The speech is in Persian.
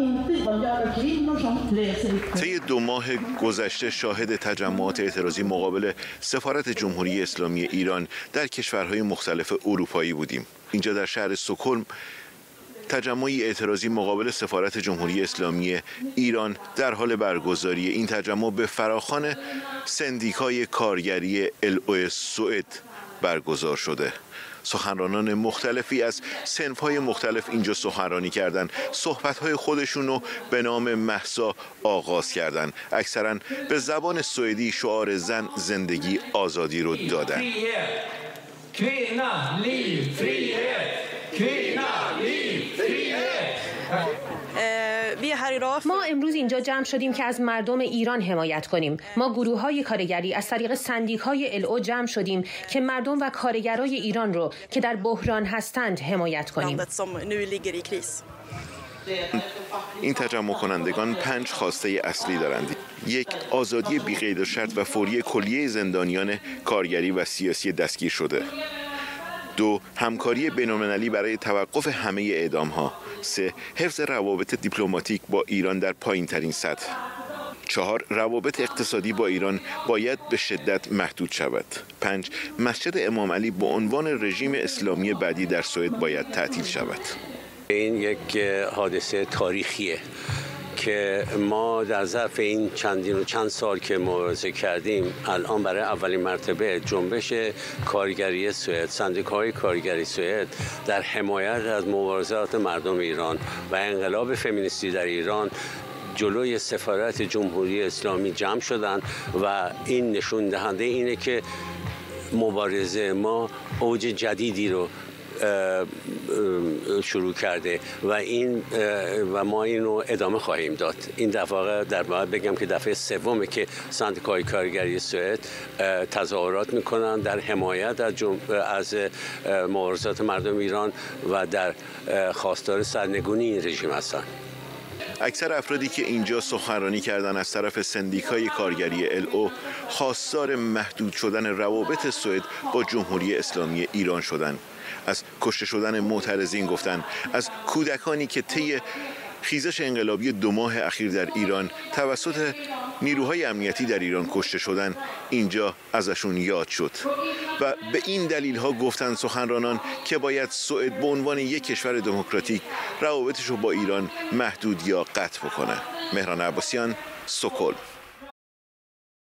طی 2 ماه گذشته شاهد تجمعات اعتراضی مقابل سفارت جمهوری اسلامی ایران در کشورهای مختلف اروپایی بودیم. اینجا در شهر استکهلم تجمعی اعتراضی مقابل سفارت جمهوری اسلامی ایران در حال برگزاری. این تجمع به فراخوان سندیکای کارگری LO سوئد برگزار شده. سخنرانان مختلفی از صنف‌های مختلف اینجا سخنرانی کردند. صحبت‌های خودشون رو به نام مهسا آغاز کردند. اکثراً به زبان سوئدی شعار زن، زندگی، آزادی رو دادن. ما امروز اینجا جمع شدیم که از مردم ایران حمایت کنیم. ما گروه‌های کارگری از طریق سندیک‌های LO جمع شدیم که مردم و کارگرای ایران رو که در بحران هستند حمایت کنیم. این تجمع کنندگان 5 خواسته اصلی دارند. 1. آزادی بی‌قید و شرط و فوری کلیه زندانیان کارگری و سیاسی دستگیر شده. 2. همکاری بین‌المللی برای توقف همه اعدام‌ها. 3. حفظ روابط دیپلماتیک با ایران در پایین‌ترین سطح. 4. روابط اقتصادی با ایران باید به شدت محدود شود. 5. مسجد امام علی به عنوان رژیم اسلامی بعدی در سوئد باید تعطیل شود. این یک حادثه تاریخیه که ما در ظرف این چند سال که مبارزه کردیم الان برای اولین مرتبه جنبش کارگری سوئد، سندیکاهای کارگری سوئد در حمایت از مبارزات مردم ایران و انقلاب فمینیستی در ایران جلوی سفارت جمهوری اسلامی جمع شدن و این نشون دهنده اینه که مبارزه ما اوج جدیدی رو شروع کرده و ما این رو ادامه خواهیم داد. این دفعه در واقع بگم که دفعه سومه که سندیکای کارگری سوئد تظاهرات میکنن در حمایت از مبارزات مردم ایران و در خواستار سرنگونی این رژیم هستند. اکثر افرادی که اینجا سخنرانی کردند از طرف سندیکای کارگری LO خواستار محدود شدن روابط سوئد با جمهوری اسلامی ایران شدند. از کشته شدن معترضین گفتند، از کودکانی که طی خیزش انقلابی 2 ماه اخیر در ایران توسط نیروهای امنیتی در ایران کشته شدند اینجا ازشون یاد شد و به این دلیل ها گفتند سخنرانان که باید سوئد به عنوان یک کشور دموکراتیک روابطش رو با ایران محدود یا قطع بکنه. مهران عباسیان، استکهلم.